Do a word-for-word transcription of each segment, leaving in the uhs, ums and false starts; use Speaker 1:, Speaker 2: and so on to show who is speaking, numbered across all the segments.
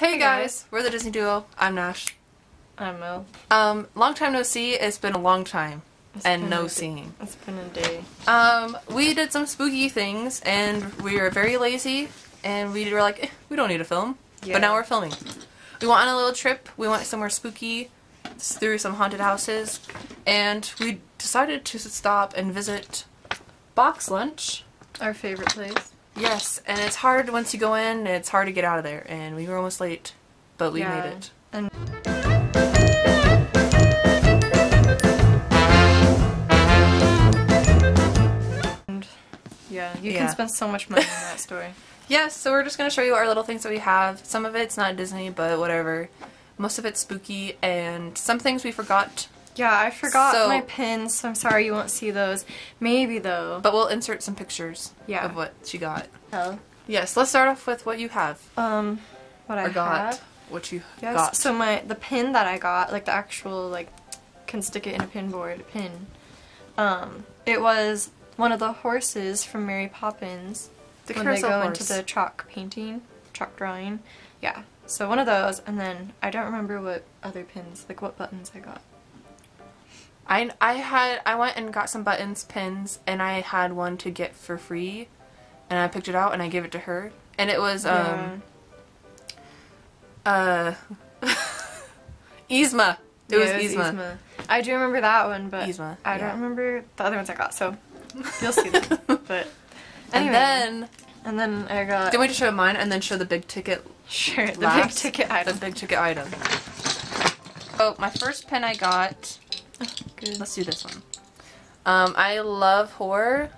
Speaker 1: Hey guys, we're the Disney duo. I'm Nash.
Speaker 2: I'm Mel.
Speaker 1: Um, long time no see. It's been a long time.
Speaker 2: It's
Speaker 1: and no
Speaker 2: a
Speaker 1: seeing.
Speaker 2: It's been a day.
Speaker 1: Um, we did some spooky things and we were very lazy and we were like, eh, we don't need to film.
Speaker 2: Yeah.
Speaker 1: But now we're filming. We went on a little trip. We went somewhere spooky through some haunted houses and we decided to stop and visit Box Lunch.
Speaker 2: Our favorite place.
Speaker 1: Yes, and it's hard once you go in, it's hard to get out of there, and we were almost late, but we
Speaker 2: yeah.
Speaker 1: made it.
Speaker 2: And yeah, you
Speaker 1: Yeah.
Speaker 2: can spend so much money on that story.
Speaker 1: Yes, so we're just going to show you our little things that we have. Some of it's not Disney, but whatever. Most of it's spooky, and some things we forgot.
Speaker 2: Yeah, I forgot
Speaker 1: So-
Speaker 2: my pins, so I'm sorry you won't see those. Maybe though.
Speaker 1: But we'll insert some pictures
Speaker 2: Yeah.
Speaker 1: of what she got.
Speaker 2: Oh.
Speaker 1: Yes, let's start off with what you have.
Speaker 2: Um, what
Speaker 1: or
Speaker 2: I
Speaker 1: got.
Speaker 2: have.
Speaker 1: What you
Speaker 2: Yes.
Speaker 1: got.
Speaker 2: So my the pin that I got, like the actual like, can stick it in a pin board pin. Um, it was one of the horses from Mary Poppins.
Speaker 1: The
Speaker 2: when they
Speaker 1: carousel
Speaker 2: go
Speaker 1: horse.
Speaker 2: into the chalk painting, chalk drawing. Yeah. So one of those, and then I don't remember what other pins, like what buttons I got.
Speaker 1: I, I had I went and got some buttons, pins, and I had one to get for free, and I picked it out and I gave it to her, and it was um uh Yzma. It
Speaker 2: Yeah,
Speaker 1: was
Speaker 2: it was
Speaker 1: Yzma.
Speaker 2: Yzma. I do remember that one, but
Speaker 1: Yzma,
Speaker 2: I
Speaker 1: yeah.
Speaker 2: don't remember the other ones I got. So you'll see them. But anyway,
Speaker 1: And then
Speaker 2: and then I got.
Speaker 1: do we just show mine and then show the big ticket?
Speaker 2: Sure, the big
Speaker 1: last?
Speaker 2: ticket item.
Speaker 1: The big ticket item. Oh, my first pen I got.
Speaker 2: Good.
Speaker 1: Let's do this one. Um, I love horror,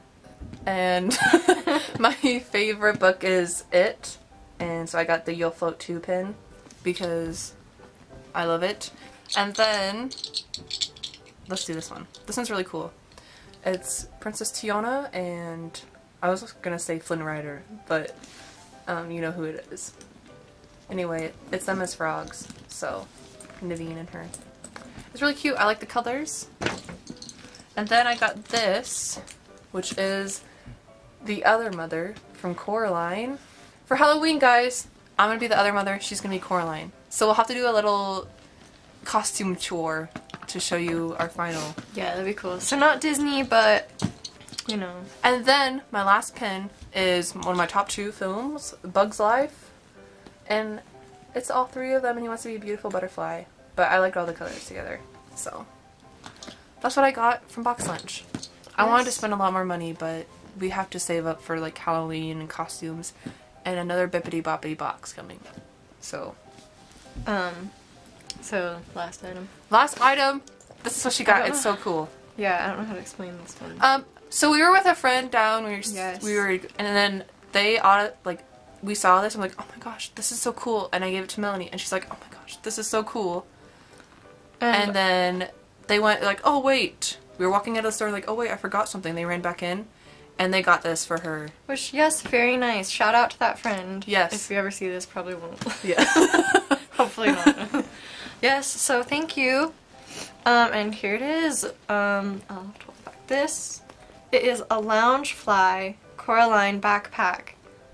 Speaker 1: and my favorite book is It, and so I got the You'll Float two pin because I love it. And then let's do this one. This one's really cool. It's Princess Tiana, and I was gonna say Flynn Rider, but um, you know who it is. Anyway, it's them as frogs, so Naveen and her. It's really cute. I like the colors. And then I got this, which is the other mother from Coraline. For Halloween, guys, I'm going to be the other mother. She's going to be Coraline. So we'll have to do a little costume tour to show you our final.
Speaker 2: Yeah, that'd be cool. So not Disney, but you know.
Speaker 1: And then my last pin is one of my top two films, Bug's Life. And it's all three of them, and he wants to be a beautiful butterfly. But I liked all the colors together, so that's what I got from Box Lunch. Yes. I wanted to spend a lot more money, but we have to save up for like Halloween and costumes and another Bippity Boppity box coming. So,
Speaker 2: Um. So last item.
Speaker 1: last item. This is what she got. It's so cool.
Speaker 2: Yeah, I don't know how to explain this one.
Speaker 1: Um. So we were with a friend down. We were.
Speaker 2: Yes.
Speaker 1: We were, and then they ought like we saw this. I'm like, oh my gosh, this is so cool. And I gave it to Melanie, and she's like, oh my gosh, this is so cool. And, and then they went like, oh wait, we were walking out of the store like, oh wait, I forgot something. They ran back in and they got this for her.
Speaker 2: Which, yes, very nice. Shout out to that friend.
Speaker 1: Yes.
Speaker 2: If you ever see this, probably won't.
Speaker 1: Yeah.
Speaker 2: Hopefully not. Yes, so thank you. Um, and here it is. Um, I'll have to hold back this. It is a Loungefly Coraline backpack.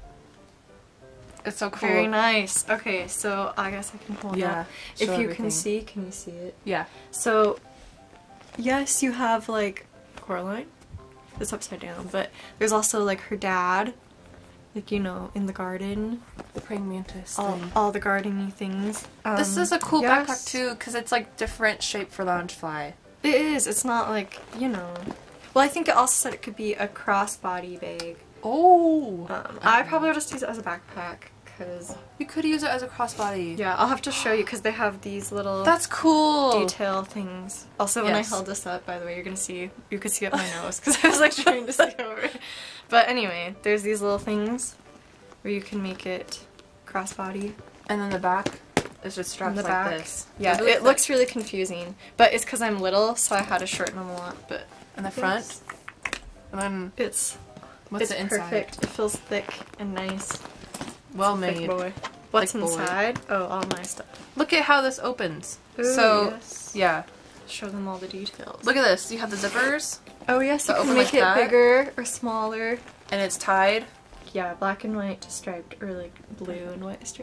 Speaker 1: It's so cool.
Speaker 2: Very nice. Okay, so I guess I can hold
Speaker 1: Yeah,
Speaker 2: that. If
Speaker 1: show
Speaker 2: you
Speaker 1: everything.
Speaker 2: can see, can you see it?
Speaker 1: Yeah.
Speaker 2: So, yes, you have like Coraline. It's upside down, but there's also like her dad, like, you know, in the garden.
Speaker 1: The praying mantis
Speaker 2: All,
Speaker 1: thing.
Speaker 2: all the gardening things. Um,
Speaker 1: This is a cool
Speaker 2: yes.
Speaker 1: backpack too, because it's like different shape for Loungefly.
Speaker 2: It is. It's not like, you know. Well, I think it also said it could be a crossbody bag.
Speaker 1: Oh.
Speaker 2: Um, I probably would just use it as a backpack because.
Speaker 1: You could use it as a crossbody.
Speaker 2: Yeah, I'll have to show you because they have these little.
Speaker 1: That's cool.
Speaker 2: Detail things. Also, when
Speaker 1: Yes.
Speaker 2: I held this up, by the way, you're gonna see, you could see up my nose because I was like trying to see over it. But anyway, there's these little things where you can make it crossbody.
Speaker 1: And then the back is just strapped
Speaker 2: the
Speaker 1: like
Speaker 2: back.
Speaker 1: this.
Speaker 2: Yeah,
Speaker 1: They're really
Speaker 2: it looks really confusing, but it's because I'm little, so I had to shorten them a lot. But
Speaker 1: in the front, and then
Speaker 2: it's
Speaker 1: what's
Speaker 2: it's
Speaker 1: the inside?
Speaker 2: perfect. It feels thick and nice.
Speaker 1: Well
Speaker 2: Thick
Speaker 1: made.
Speaker 2: boy. What's
Speaker 1: Thick boy.
Speaker 2: inside? Oh, all my stuff.
Speaker 1: Look at how this opens.
Speaker 2: Ooh,
Speaker 1: so
Speaker 2: yes.
Speaker 1: yeah,
Speaker 2: Show them all the details.
Speaker 1: look at this. You have the zippers,
Speaker 2: Oh yes, you
Speaker 1: So
Speaker 2: can
Speaker 1: open
Speaker 2: make
Speaker 1: like
Speaker 2: it
Speaker 1: that?
Speaker 2: bigger or smaller.
Speaker 1: and it's tied.
Speaker 2: Yeah, black and white striped, or like blue and white striped.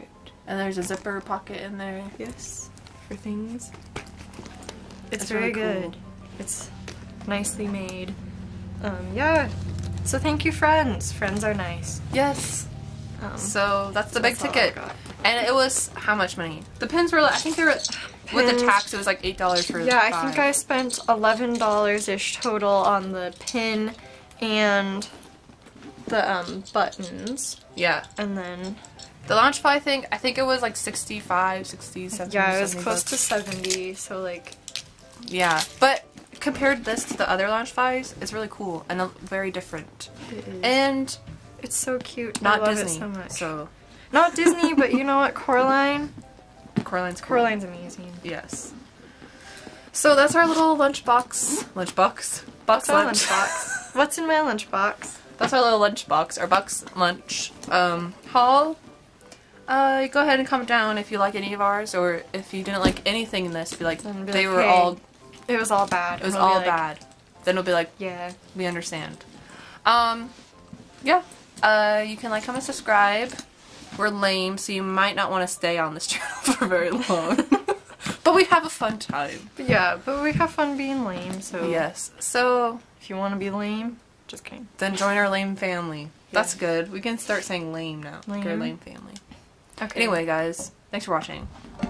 Speaker 1: And there's a zipper pocket in there.
Speaker 2: Yes, for things. It's,
Speaker 1: It's
Speaker 2: very
Speaker 1: really cool.
Speaker 2: good. It's nicely made. Um, yeah. So thank you, friends. Friends are nice.
Speaker 1: Yes.
Speaker 2: Um,
Speaker 1: So that's the
Speaker 2: that's
Speaker 1: big
Speaker 2: all I
Speaker 1: ticket.
Speaker 2: got.
Speaker 1: And it was how much money? The pins were, like, I think they were, with the
Speaker 2: Pins-
Speaker 1: tax, it was like eight dollars for
Speaker 2: Yeah, I
Speaker 1: five.
Speaker 2: think I spent eleven dollars ish total on the pin and the um, buttons,
Speaker 1: Yeah.
Speaker 2: and then
Speaker 1: The Launchfly thing, I think it was like sixty-five, sixty-seven.
Speaker 2: yeah, it was
Speaker 1: seventy
Speaker 2: close
Speaker 1: bucks.
Speaker 2: to seventy. So like,
Speaker 1: Yeah, but compared this to the other Launchflies, it's really cool and uh, very different.
Speaker 2: it is.
Speaker 1: And
Speaker 2: It's so cute.
Speaker 1: not
Speaker 2: I love
Speaker 1: Disney.
Speaker 2: it so much.
Speaker 1: So
Speaker 2: Not Disney, but you know what? Coraline.
Speaker 1: Coraline's cool.
Speaker 2: Coraline's amazing.
Speaker 1: Yes. So that's our little lunchbox. Lunchbox? Box
Speaker 2: What's our
Speaker 1: lunch.
Speaker 2: lunchbox? What's in my lunchbox?
Speaker 1: That's our little lunchbox, our box lunch um, haul. Uh, go ahead and comment down if you like any of ours, or if you didn't like anything in this, be like,
Speaker 2: Then be
Speaker 1: they
Speaker 2: like,
Speaker 1: were
Speaker 2: "Hey,
Speaker 1: all,
Speaker 2: It was all bad.
Speaker 1: it was
Speaker 2: And we'll be
Speaker 1: all
Speaker 2: like,
Speaker 1: bad. Then it'll be like,
Speaker 2: Yeah.
Speaker 1: we understand. Um, yeah. Uh, you can like, comment, subscribe. We're lame, so you might not want to stay on this channel for very long. But we have a fun time.
Speaker 2: But yeah, but we have fun being lame. So
Speaker 1: Yes. So
Speaker 2: if you want to be lame, just kidding.
Speaker 1: then join our lame family. That's
Speaker 2: Yeah.
Speaker 1: good. We can start saying lame now. Like our
Speaker 2: Lame.
Speaker 1: lame family.
Speaker 2: Okay.
Speaker 1: Anyway, guys, thanks for watching.